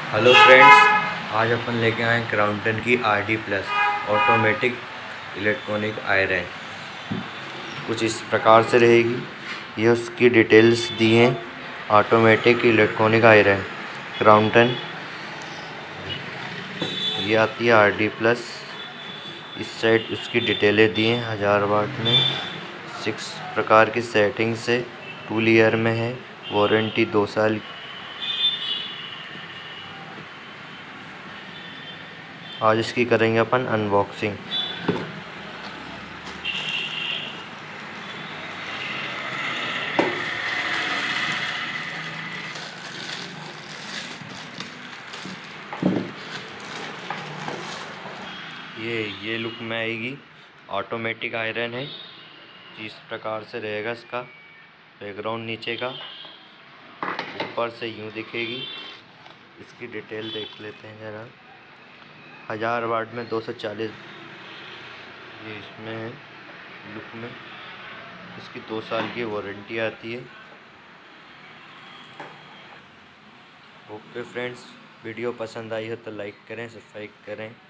Hello friends, आज अपन लेके आए क्राउंटन की RD plus automatic electronic iron. कुछ इस प्रकार से रहेगी। ये उसकी डिटेल्स दी हैं। ऑटोमेटिक इलेक्ट्रॉनिक आयरन क्राउंटन, ये आती है RD प्लस। इस साइड उसकी डिटेलें दी हैं। 1000 वाट में 6 प्रकार की सेटिंग से 2 ईयर में है। वारंटी 2 साल। आज इसकी करेंगे अपन अनबॉक्सिंग। ये लुक में आएगी। ऑटोमेटिक आयरन है। इस प्रकार से रहेगा इसका बैकग्राउंड नीचे का। ऊपर से यूँ दिखेगी। इसकी डिटेल देख लेते हैं ज़रा। 1000 वाट में 240, ये इसमें है लुक में। इसकी 2 साल की वारंटी आती है। ओके फ्रेंड्स, वीडियो पसंद आई हो तो लाइक करें, सब्सक्राइब करें।